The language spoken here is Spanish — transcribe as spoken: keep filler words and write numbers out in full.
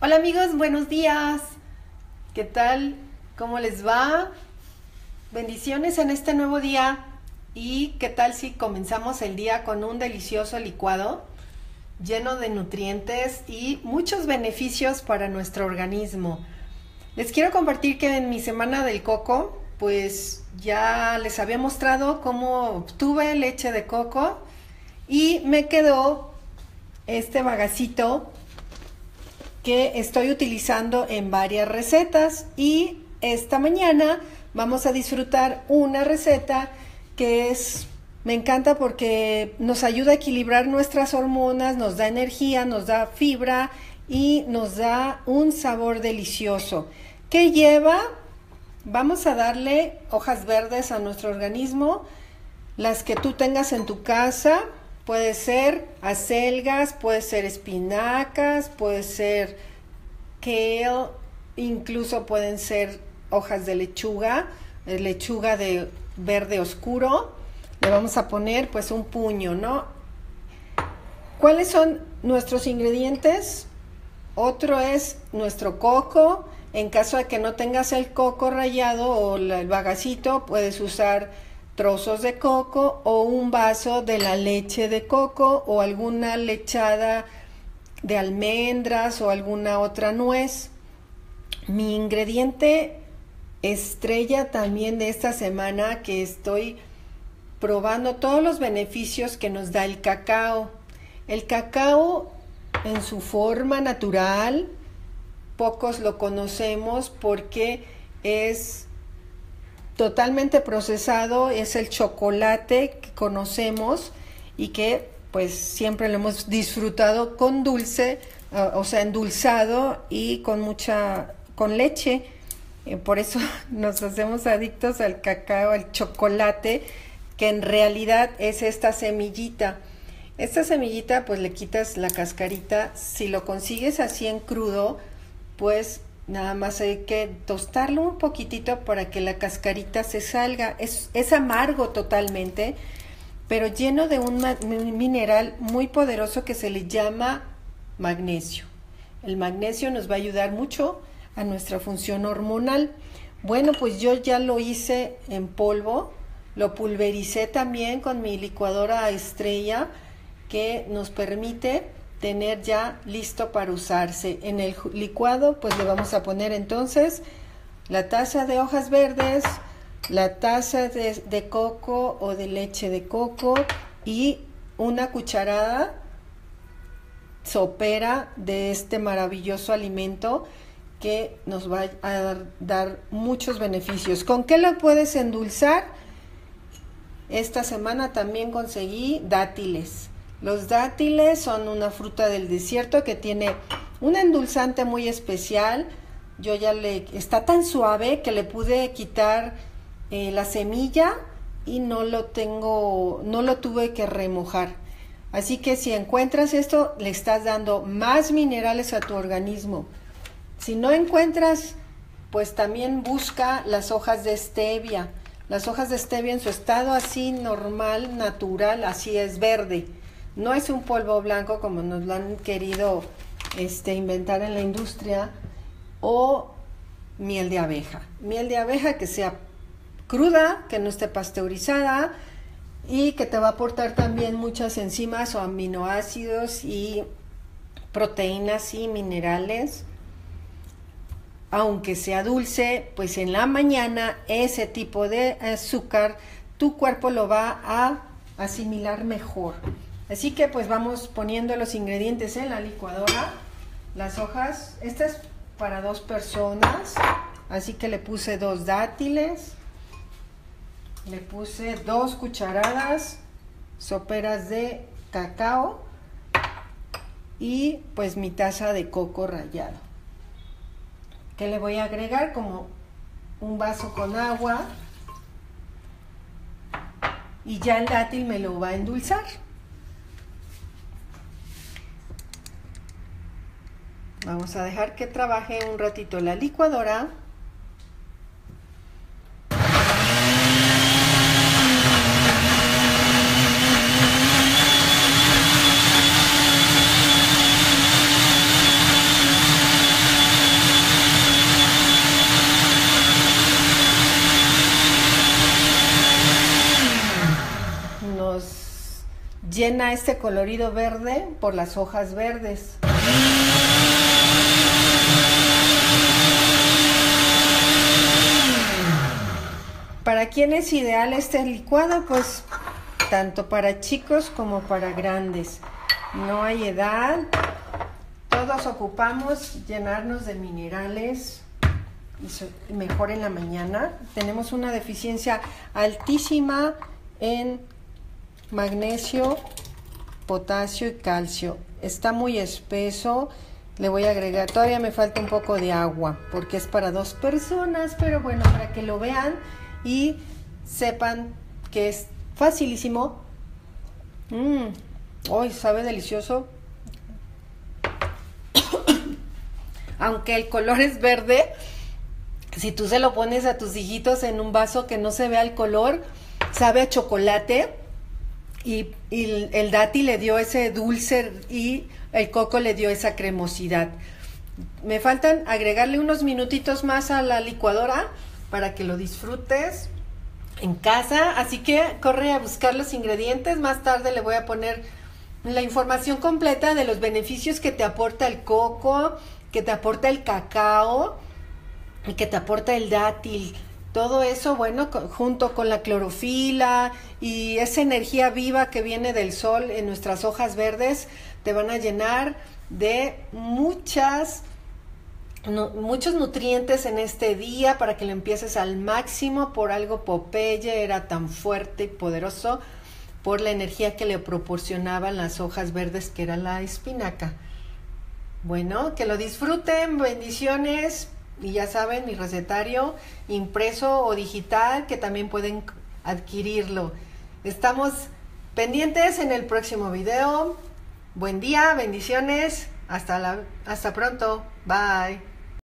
Hola amigos, buenos días. ¿Qué tal? ¿Cómo les va? Bendiciones en este nuevo día. ¿Y qué tal si comenzamos el día con un delicioso licuado lleno de nutrientes y muchos beneficios para nuestro organismo? Les quiero compartir que en mi semana del coco, pues ya les había mostrado cómo obtuve leche de coco y me quedó este bagacito que estoy utilizando en varias recetas, y esta mañana vamos a disfrutar una receta que es, me encanta porque nos ayuda a equilibrar nuestras hormonas, nos da energía, nos da fibra y nos da un sabor delicioso. ¿Qué lleva? Vamos a darle hojas verdes a nuestro organismo, las que tú tengas en tu casa. Puede ser acelgas, puede ser espinacas, puede ser kale, incluso pueden ser hojas de lechuga, lechuga de verde oscuro. Le vamos a poner pues un puño, ¿no? ¿Cuáles son nuestros ingredientes? Otro es nuestro coco. En caso de que no tengas el coco rallado o el bagacito, puedes usar trozos de coco o un vaso de la leche de coco o alguna lechada de almendras o alguna otra nuez. Mi ingrediente estrella también de esta semana, que estoy probando todos los beneficios que nos da el cacao. El cacao en su forma natural, pocos lo conocemos porque es totalmente procesado, es el chocolate que conocemos y que pues siempre lo hemos disfrutado con dulce, uh, o sea, endulzado y con mucha, con leche. Eh, por eso nos hacemos adictos al cacao, al chocolate, que en realidad es esta semillita. Esta semillita pues le quitas la cascarita. Si lo consigues así en crudo, pues nada más hay que tostarlo un poquitito para que la cascarita se salga. Es, es amargo totalmente, pero lleno de un mineral muy poderoso que se le llama magnesio. El magnesio nos va a ayudar mucho a nuestra función hormonal. Bueno, pues yo ya lo hice en polvo, lo pulvericé también con mi licuadora Estrella, que nos permite tener ya listo para usarse. En el licuado pues le vamos a poner entonces la taza de hojas verdes, la taza de, de coco o de leche de coco y una cucharada sopera de este maravilloso alimento que nos va a dar, dar muchos beneficios. ¿Con qué lo puedes endulzar? Esta semana también conseguí dátiles. Los dátiles son una fruta del desierto que tiene un endulzante muy especial. Yo ya le está tan suave que le pude quitar eh, la semilla y no lo tengo, no lo tuve que remojar. Así que si encuentras esto, le estás dando más minerales a tu organismo. Si no encuentras, pues también busca las hojas de stevia. Las hojas de stevia en su estado así normal, natural, así es verde. No es un polvo blanco como nos lo han querido este, inventar en la industria, o miel de abeja. Miel de abeja que sea cruda, que no esté pasteurizada y que te va a aportar también muchas enzimas o aminoácidos y proteínas y minerales. Aunque sea dulce, pues en la mañana ese tipo de azúcar tu cuerpo lo va a asimilar mejor. Así que pues vamos poniendo los ingredientes en la licuadora. Las hojas, esta es para dos personas, así que le puse dos dátiles, le puse dos cucharadas soperas de cacao y pues mi taza de coco rallado. Que le voy a agregar como un vaso con agua y ya el dátil me lo va a endulzar. Vamos a dejar que trabaje un ratito la licuadora. llena este colorido verde por las hojas verdes. ¿Para quién es ideal este licuado? Pues tanto para chicos como para grandes. No hay edad. Todos ocupamos llenarnos de minerales y mejor en la mañana. Tenemos una deficiencia altísima en magnesio, potasio y calcio. Está muy espeso. Le voy a agregar, todavía me falta un poco de agua porque es para dos personas, pero bueno, para que lo vean y sepan que es facilísimo. Mmm, hoy sabe delicioso. Aunque el color es verde, si tú se lo pones a tus hijitos en un vaso que no se vea el color, sabe a chocolate y, y el dátil le dio ese dulce y el coco le dio esa cremosidad. Me faltan agregarle unos minutitos más a la licuadora para que lo disfrutes en casa, así que corre a buscar los ingredientes. Más tarde le voy a poner la información completa de los beneficios que te aporta el coco, que te aporta el cacao y que te aporta el dátil. Todo eso, bueno, junto con la clorofila y esa energía viva que viene del sol en nuestras hojas verdes, te van a llenar de muchas, no, muchos nutrientes en este día para que lo empieces al máximo. Por algo Popeye era tan fuerte y poderoso, por la energía que le proporcionaban las hojas verdes, que era la espinaca. Bueno, que lo disfruten, bendiciones. Y ya saben, mi recetario impreso o digital, que también pueden adquirirlo. Estamos pendientes en el próximo video. Buen día, bendiciones. Hasta la, hasta pronto. Bye.